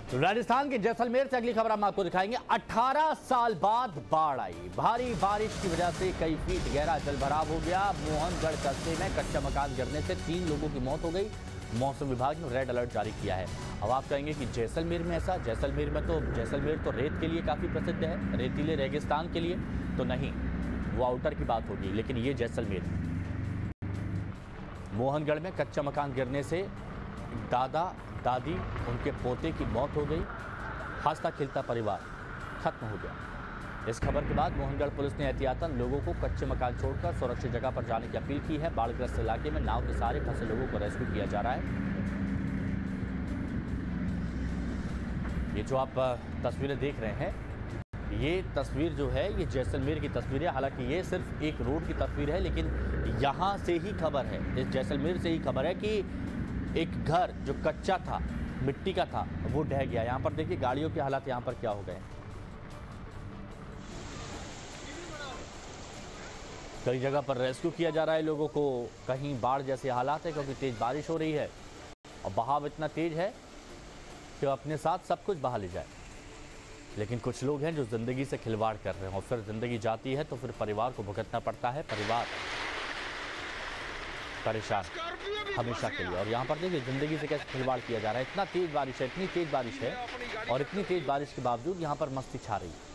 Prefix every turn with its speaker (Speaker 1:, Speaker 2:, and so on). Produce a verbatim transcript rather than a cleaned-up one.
Speaker 1: राजस्थान के जैसलमेर से अगली खबर हम आपको दिखाएंगे। अठारह साल बाद बाढ़ आई। भारी बारिश की वजह से कई फीट गहरा जलभराव हो गया। मोहनगढ़ कस्बे में कच्चा मकान गिरने से तीन लोगों की मौत हो गई। मौसम विभाग ने रेड अलर्ट जारी किया है। अब आप कहेंगे कि जैसलमेर में ऐसा, जैसलमेर में तो जैसलमेर तो रेत के लिए काफ़ी प्रसिद्ध है, रेतीले रेगिस्तान के लिए तो नहीं, वो आउटर की बात होगी। लेकिन ये जैसलमेर, मोहनगढ़ में कच्चा मकान गिरने से दादा दादी उनके पोते की मौत हो गई। हंसता खिलता परिवार खत्म हो गया। इस खबर के बाद मोहनगढ़ पुलिस ने एहतियातन लोगों को कच्चे मकान छोड़कर सुरक्षित जगह पर जाने की अपील की है। बाढ़ग्रस्त इलाके में नाव के सहारे फंसे लोगों को रेस्क्यू किया जा रहा है। ये जो आप तस्वीरें देख रहे हैं, ये तस्वीर जो है ये जैसलमेर की तस्वीर है। हालांकि ये सिर्फ एक रोड की तस्वीर है, लेकिन यहाँ से ही खबर है, इस जैसलमेर से ही खबर है कि एक घर जो कच्चा था, मिट्टी का था, वो ढह गया। यहाँ पर देखिए गाड़ियों के हालात यहाँ पर क्या हो गए। कई जगह पर रेस्क्यू किया जा रहा है लोगों को। कहीं बाढ़ जैसे हालात है क्योंकि तेज बारिश हो रही है और बहाव इतना तेज है कि अपने साथ सब कुछ बहा ले जाए। लेकिन कुछ लोग हैं जो जिंदगी से खिलवाड़ कर रहे हैं और फिर जिंदगी जाती है तो फिर परिवार को भुगतना पड़ता है। परिवार परेशान हमेशा के लिए। और यहाँ पर देखिए जिंदगी से कैसे खिलवाड़ किया जा रहा है। इतना तेज बारिश है, इतनी तेज बारिश है और इतनी तेज बारिश के बावजूद यहाँ पर मस्ती छा रही है।